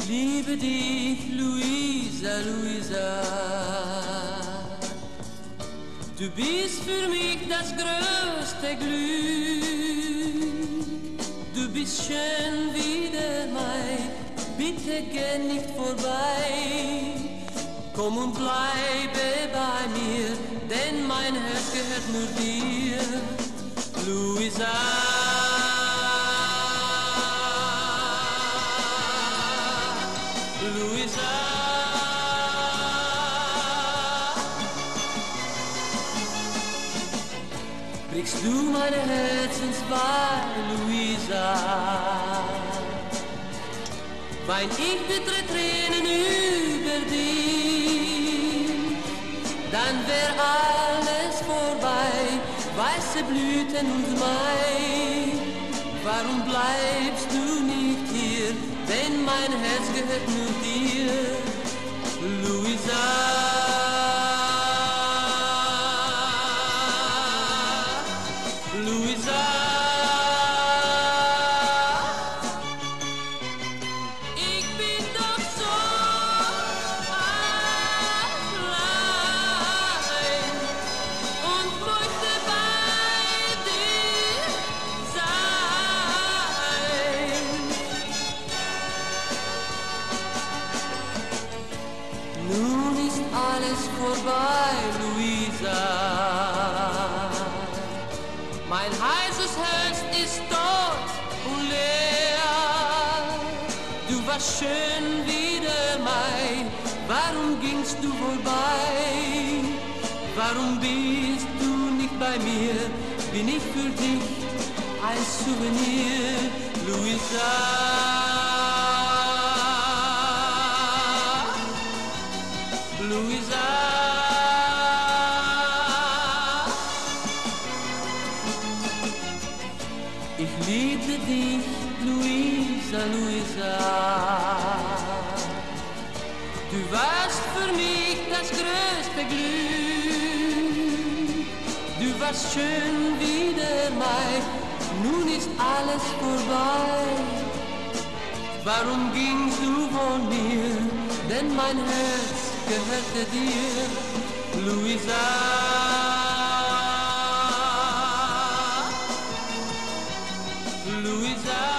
liebe dich, Luisa, Luisa. Du bist für mich das größte Glück. Du bist schön wie der Mai, bitte geh nicht vorbei. Komm und bleibe bei mir, denn mein Herz gehört nur dir, Luisa. Luisa, brichst du meine Herzenswahl, Luisa, wein ich bittere Tränen über dich, dann wär alles vorbei, weiße Blüten und Mai. Warum bleibst du nicht hier, denn mein Herz gehört nur dir, Luisa. Luisa, ich bin doch so allein und möchte bei dir sein. Nun ist alles vorbei, Luisa. Mein heißes Herz ist tot und leer. Du warst schön wie der Mai, warum gingst du vorbei? Warum bist du nicht bei mir? Bin ich für dich ein Souvenir, Luisa? Luisa, ich liebte dich, Luisa, Luisa. Du warst für mich das größte Glück. Du warst schön wie der Mai, nun ist alles vorbei. Warum gingst du von mir? Denn mein Herz gehörte dir, Luisa. Luisa.